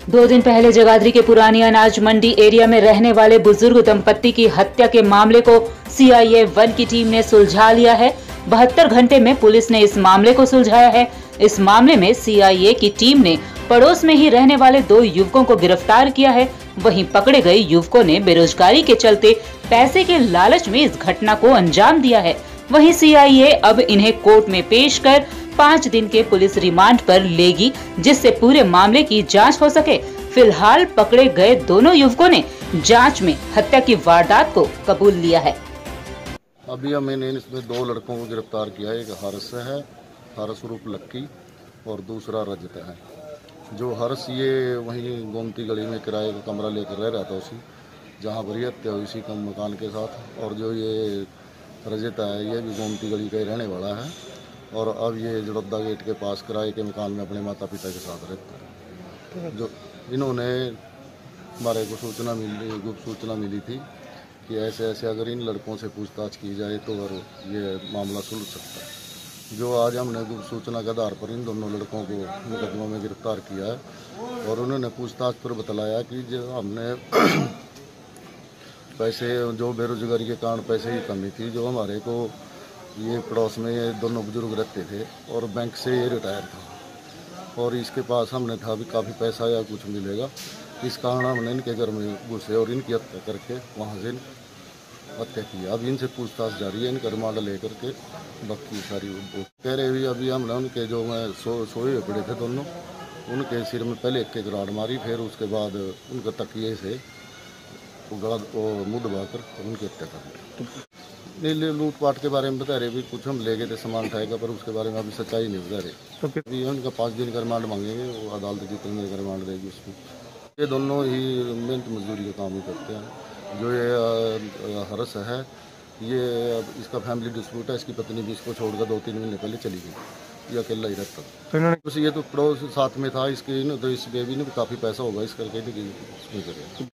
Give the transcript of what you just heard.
2 दिन पहले जगाधरी के पुरानी अनाज मंडी एरिया में रहने वाले बुजुर्ग दंपत्ति की हत्या के मामले को CIA 1 की टीम ने सुलझा लिया है। 72 घंटे में पुलिस ने इस मामले को सुलझाया है। इस मामले में CIA की टीम ने पड़ोस में ही रहने वाले 2 युवकों को गिरफ्तार किया है। वहीं पकड़े गए युवकों ने बेरोजगारी के चलते पैसे के लालच में इस घटना को अंजाम दिया है। वहीं CIA अब इन्हें कोर्ट में पेश कर 5 दिन के पुलिस रिमांड पर लेगी, जिससे पूरे मामले की जांच हो सके। फिलहाल पकड़े गए दोनों युवकों ने जांच में हत्या की वारदात को कबूल लिया है। अभी मैंने इसमें 2 लड़कों को गिरफ्तार किया है। एक हर्ष है, हर्ष रूप लक्की, और दूसरा रजत है। जो हर्ष ये वहीं गोमती गली में किराए का कमरा लेकर रह रहा था, उसी जहाँ पर ये हत्या हुई इसी कम मकान के साथ। और जो ये रजत है ये भी गोमती गली का ही रहने वाला है, और अब ये जड़ौदा गेट के पास किराए के मकान में अपने माता पिता के साथ रहता है। जो इन्होंने हमारे को गुप्त सूचना मिली थी कि ऐसे ऐसे अगर इन लड़कों से पूछताछ की जाए तो और ये मामला सुलझ सकता है। जो आज हमने गुप्त सूचना के आधार पर इन दोनों लड़कों को मुकदमा में गिरफ्तार किया है, और उन्होंने पूछताछ पर बतलाया कि जो हमने पैसे, जो बेरोजगारी के कारण पैसे की कमी थी, जो हमारे को ये पड़ोस में ये दोनों बुजुर्ग रहते थे और बैंक से ये रिटायर था, और इसके पास हमने था भी काफ़ी पैसा या कुछ मिलेगा, इस कारण हमने इनके घर में घुसे और इनकी हत्या करके वहाँ से हत्या की। अब इनसे पूछताछ जारी है, इनका रिमांड लेकर के बाकी सारी कह रहे भी। अभी हमने उनके जो सोए हुए पड़े थे दोनों, उनके सिर में पहले एक राड मारी, फिर उसके बाद उनके तकिए से गला मुँह दबाकर उनकी हत्या कर दी। लूटपाट के बारे में बता रहे भी, कुछ हम ले गए थे सामान उठाएगा, पर उसके बारे में अभी सच्चाई नहीं बता रहे। तो अभी उनका 5 दिन का रिमांड मांगेंगे, वो अदालत जितने दिन का रिमांड देगी उसमें। ये दोनों ही मेहनत मजदूरी का काम ही करते हैं। जो ये हर्ष है, ये इसका फैमिली डिस्प्यूट है। इसकी पत्नी भी इसको छोड़कर 2-3 महीने पहले चली गई, ये अकेला ही रहता था। तो ये तो पड़ोस साथ में था इसके, तो इस बेबी ने भी काफ़ी पैसा होगा इस करके नहीं।